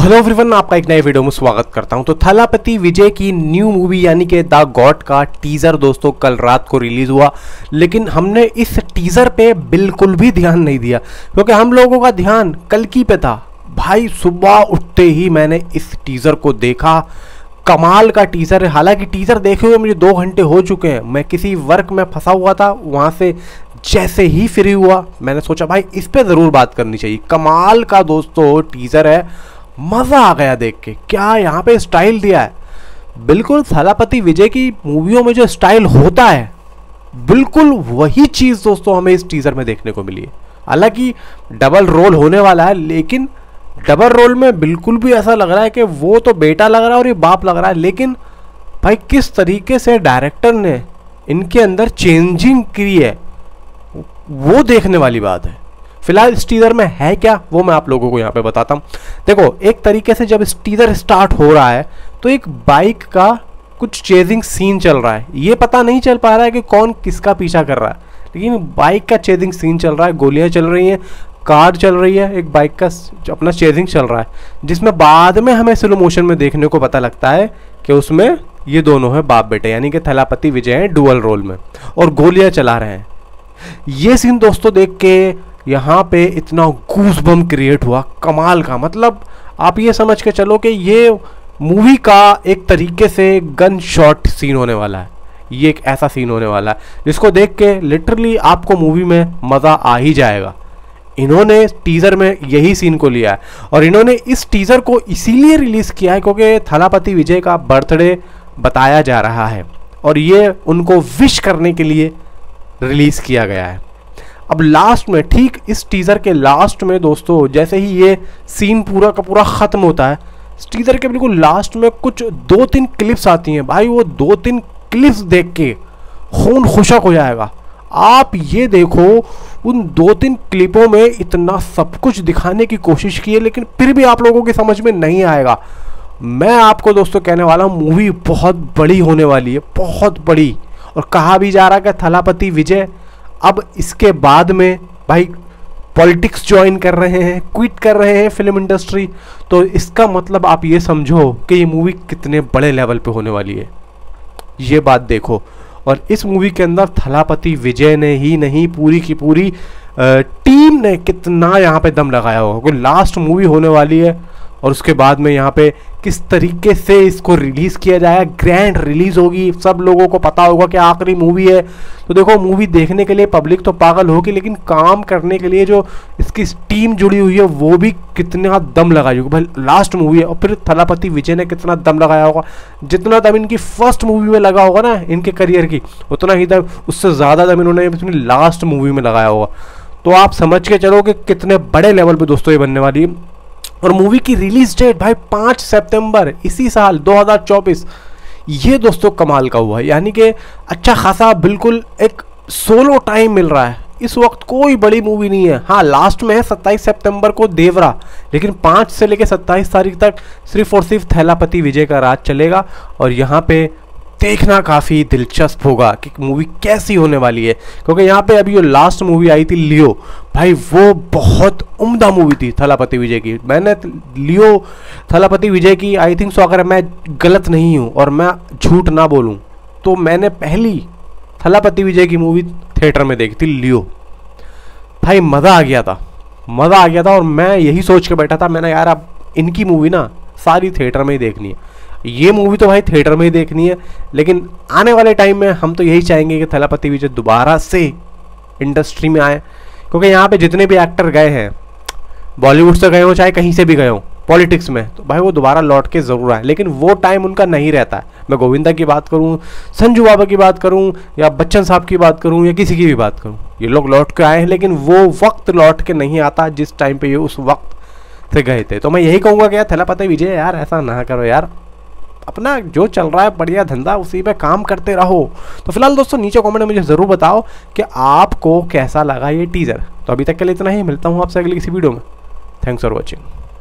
Hello everyone, आपका एक नए वीडियो में स्वागत करता हूं। तो थलापति विजय की न्यू मूवी यानी कि द गॉड का टीजर दोस्तों कल रात को रिलीज हुआ, लेकिन हमने इस टीजर पे बिल्कुल भी ध्यान नहीं दिया क्योंकि हम लोगों का ध्यान कल्कि पे था। भाई सुबह उठते ही मैंने इस टीजर को देखा। कमाल का टीजर है। हालांकि टीजर देखे हुए मुझे 2 घंटे हो चुके हैं। मैं किसी वर्क में फंसा हुआ था, वहां से जैसे ही फ्री हुआ मैंने सोचा भाई इस पे ज़रूर बात करनी चाहिए। कमाल का दोस्तों टीजर है, मज़ा आ गया देख के। क्या यहाँ पे स्टाइल दिया है, बिल्कुल थलापति विजय की मूवियों में जो स्टाइल होता है बिल्कुल वही चीज़ दोस्तों हमें इस टीजर में देखने को मिली है। हालांकि डबल रोल होने वाला है, लेकिन डबल रोल में बिल्कुल भी ऐसा लग रहा है कि वो तो बेटा लग रहा है और ये बाप लग रहा है। लेकिन भाई किस तरीके से डायरेक्टर ने इनके अंदर चेंजिंग की है वो देखने वाली बात है। फिलहाल इस टीजर में है क्या वो मैं आप लोगों को यहाँ पे बताता हूँ। देखो, एक तरीके से जब इस टीजर स्टार्ट हो रहा है तो एक बाइक का कुछ चेजिंग सीन चल रहा है। ये पता नहीं चल पा रहा है कि कौन किसका पीछा कर रहा है, लेकिन बाइक का चेजिंग सीन चल रहा है। गोलियां चल रही हैं, कार चल रही है, एक बाइक का अपना चेजिंग चल रहा है, जिसमें बाद में हमें स्लो मोशन में देखने को पता लगता है कि उसमें ये दोनों हैं बाप बेटे, यानी कि थलापति विजय हैं डुअल रोल में और गोलियां चला रहे हैं। ये सीन दोस्तों देख के यहाँ पे इतना गूज़बम्प क्रिएट हुआ, कमाल का। मतलब आप ये समझ के चलो कि ये मूवी का एक तरीके से गन शॉट सीन होने वाला है। ये एक ऐसा सीन होने वाला है जिसको देख के लिटरली आपको मूवी में मज़ा आ ही जाएगा। इन्होंने टीज़र में यही सीन को लिया है और इन्होंने इस टीज़र को इसीलिए रिलीज़ किया है क्योंकि थलापति विजय का बर्थडे बताया जा रहा है और ये उनको विश करने के लिए रिलीज़ किया गया है। अब लास्ट में, ठीक इस टीज़र के लास्ट में दोस्तों, जैसे ही ये सीन पूरा का पूरा ख़त्म होता है, इस टीज़र के बिल्कुल लास्ट में कुछ 2-3 क्लिप्स आती हैं। भाई वो 2-3 क्लिप्स देख के खून खुशक हो जाएगा। आप ये देखो, उन 2-3 क्लिपों में इतना सब कुछ दिखाने की कोशिश की है, लेकिन फिर भी आप लोगों की समझ में नहीं आएगा। मैं आपको दोस्तों कहने वाला हूँ मूवी बहुत बड़ी होने वाली है, बहुत बड़ी। और कहा भी जा रहा है कि थलापति विजय अब इसके बाद में भाई पॉलिटिक्स ज्वाइन कर रहे हैं, क्विट कर रहे हैं फिल्म इंडस्ट्री। तो इसका मतलब आप ये समझो कि ये मूवी कितने बड़े लेवल पे होने वाली है, ये बात देखो। और इस मूवी के अंदर थलापति विजय ने ही नहीं, पूरी की पूरी टीम ने कितना यहाँ पे दम लगाया होगा, क्योंकि लास्ट मूवी होने वाली है। और उसके बाद में यहाँ पे किस तरीके से इसको रिलीज़ किया जाएगा, ग्रैंड रिलीज़ होगी, सब लोगों को पता होगा कि आखिरी मूवी है। तो देखो, मूवी देखने के लिए पब्लिक तो पागल होगी, लेकिन काम करने के लिए जो इसकी टीम जुड़ी हुई है वो भी कितना दम लगाई होगी। भाई लास्ट मूवी है और फिर थलापति विजय ने कितना दम लगाया होगा। जितना दम इनकी फर्स्ट मूवी में लगा होगा ना इनके करियर की, उतना ही दम, उससे ज़्यादा दम इन्होंने अपनी लास्ट मूवी में लगाया होगा। तो आप समझ के चलो कि कितने बड़े लेवल पर दोस्तों ये बनने वाली है। और मूवी की रिलीज डेट भाई 5 सितंबर इसी साल 2024, ये दोस्तों कमाल का हुआ है। यानी कि अच्छा खासा बिल्कुल एक सोलो टाइम मिल रहा है। इस वक्त कोई बड़ी मूवी नहीं है। हाँ, लास्ट में है 27 सितंबर को देवरा, लेकिन 5 से लेकर 27 तारीख तक सिर्फ और सिर्फ थलापति विजय का राज चलेगा। और यहाँ पे देखना काफ़ी दिलचस्प होगा कि मूवी कैसी होने वाली है, क्योंकि यहाँ पे अभी जो लास्ट मूवी आई थी लियो, भाई वो बहुत उम्दा मूवी थी थलापति विजय की। मैंने लियो थलापति विजय की आई थिंक सो, अगर मैं गलत नहीं हूँ और मैं झूठ ना बोलूँ, तो मैंने पहली थलापति विजय की मूवी थिएटर में देखी थी लियो। भाई मज़ा आ गया था, मज़ा आ गया था। और मैं यही सोच के बैठा था, मैंने यार अब इनकी मूवी ना सारी थिएटर में ही देखनी है। ये मूवी तो भाई थिएटर में ही देखनी है, लेकिन आने वाले टाइम में हम तो यही चाहेंगे कि थलापति विजय दोबारा से इंडस्ट्री में आए, क्योंकि यहाँ पे जितने भी एक्टर गए हैं, बॉलीवुड से गए हो चाहे कहीं से भी गए हो पॉलिटिक्स में, तो भाई वो दोबारा लौट के ज़रूर आए। लेकिन वो टाइम उनका नहीं रहता है। मैं गोविंदा की बात करूँ, संजू बाबा की बात करूँ, या बच्चन साहब की बात करूँ, या किसी की भी बात करूँ, ये लोग लौट के आए हैं, लेकिन वो वक्त लौट के नहीं आता जिस टाइम पर ये उस वक्त से गए थे। तो मैं यही कहूँगा कि यार थलापति विजय यार ऐसा ना करो यार, अपना जो चल रहा है बढ़िया धंधा उसी पे काम करते रहो। तो फिलहाल दोस्तों नीचे कमेंट में मुझे ज़रूर बताओ कि आपको कैसा लगा ये टीज़र। तो अभी तक के लिए इतना ही, मिलता हूँ आपसे अगली किसी वीडियो में। Thanks for watching.